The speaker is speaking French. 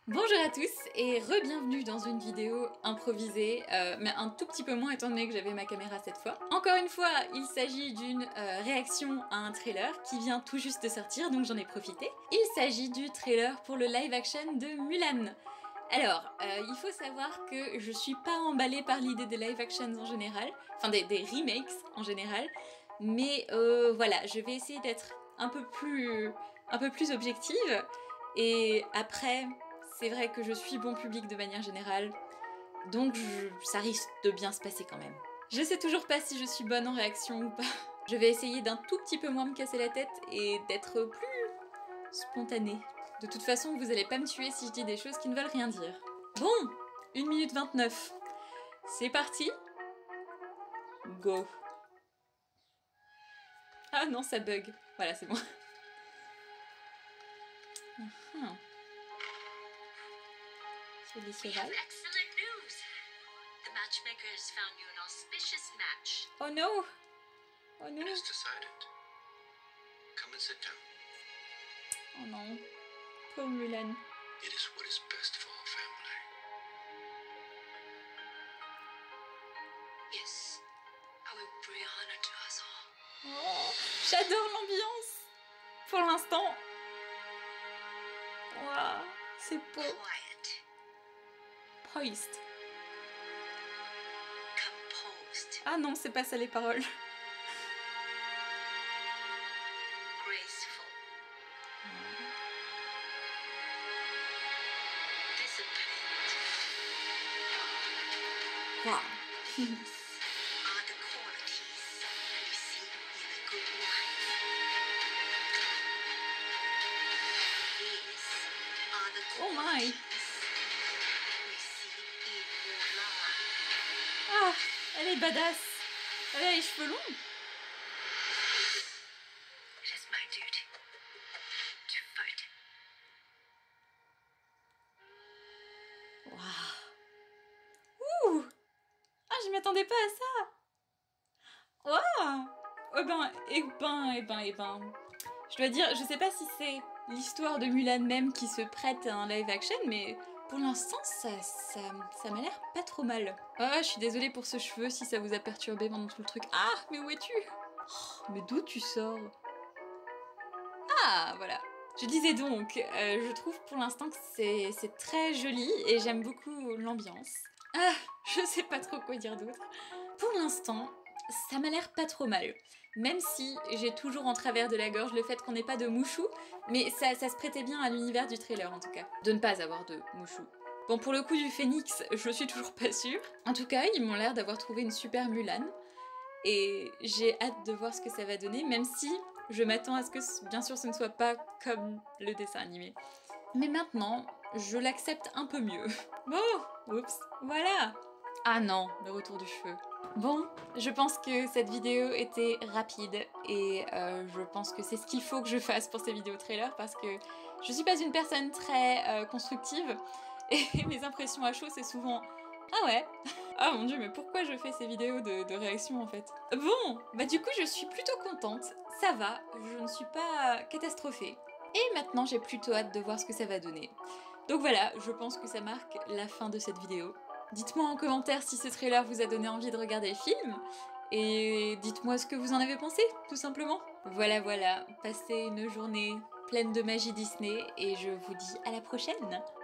Bonjour à tous et re-bienvenue dans une vidéo improvisée, mais un tout petit peu moins étant donné que j'avais ma caméra cette fois. Encore une fois, il s'agit d'une réaction à un trailer qui vient tout juste de sortir, donc j'en ai profité. Il s'agit du trailer pour le live action de Mulan. Alors, il faut savoir que je suis pas emballée par l'idée des live actions en général, enfin des remakes en général, mais voilà, je vais essayer d'être un peu plus objective, et après, c'est vrai que je suis bon public de manière générale, donc ça risque de bien se passer quand même. Je sais toujours pas si je suis bonne en réaction ou pas. Je vais essayer d'un tout petit peu moins me casser la tête et d'être plus spontanée. De toute façon, vous allez pas me tuer si je dis des choses qui ne veulent rien dire. Bon, 1 minute 29. C'est parti. Go. Ah non, ça bug. Voilà, c'est bon. Sur les cheval. The matchmaker has found you an auspicious match. Oh no! Oh no! It is decided. Come and sit down. Oh non. Pauvre Mulan. It is what is best for our family. Yes, I will bring honor to us all. Oh, j'adore l'ambiance! Pour l'instant. Wow, c'est beau. Quiet, Poised. composed, Ah non, c'est pas ça les paroles. graceful, disciplined. Wow. These are the qualities we see in a good wife. These are the Oh my. qualities we see in Mulan. Ah, elle est badass. Elle a les cheveux longs. It is my duty to fight. Waouh. Ouh. Ah, je m'attendais pas à ça. Waouh. Eh ben. Je dois dire, je sais pas si c'est l'histoire de Mulan même qui se prête à un live action, mais pour l'instant, ça m'a l'air pas trop mal. Ah, je suis désolée pour ce cheveu si ça vous a perturbé pendant tout le truc. Ah, mais où es-tu? Oh, mais d'où tu sors? Ah, voilà. Je disais donc, je trouve pour l'instant que c'est très joli et j'aime beaucoup l'ambiance. Ah, je sais pas trop quoi dire d'autre. Pour l'instant, ça m'a l'air pas trop mal. Même si j'ai toujours en travers de la gorge le fait qu'on n'ait pas de mouchou, mais ça se prêtait bien à l'univers du trailer en tout cas. De ne pas avoir de mouchou. Bon, pour le coup du phénix, je suis toujours pas sûre. En tout cas, ils m'ont l'air d'avoir trouvé une super Mulan. Et j'ai hâte de voir ce que ça va donner, même si je m'attends à ce que, bien sûr, ce ne soit pas comme le dessin animé. Mais maintenant, je l'accepte un peu mieux. Bon, oups, voilà. Ah non, le retour du cheveu. Bon, je pense que cette vidéo était rapide et je pense que c'est ce qu'il faut que je fasse pour ces vidéos trailers parce que je suis pas une personne très constructive et mes impressions à chaud c'est souvent « Ah ouais ?» Ah mon dieu, mais pourquoi je fais ces vidéos de réaction en fait? Bon, bah du coup je suis plutôt contente, ça va, je ne suis pas catastrophée. Et maintenant j'ai plutôt hâte de voir ce que ça va donner. Donc voilà, je pense que ça marque la fin de cette vidéo. Dites-moi en commentaire si ce trailer vous a donné envie de regarder le film, et dites-moi ce que vous en avez pensé, tout simplement. Voilà, passez une journée pleine de magie Disney, et je vous dis à la prochaine!